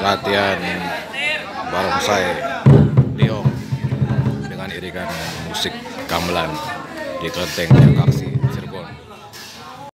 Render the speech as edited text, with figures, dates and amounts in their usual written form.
latihan barongsai Liong dengan iringan musik gamelan di kelenteng yang aksi.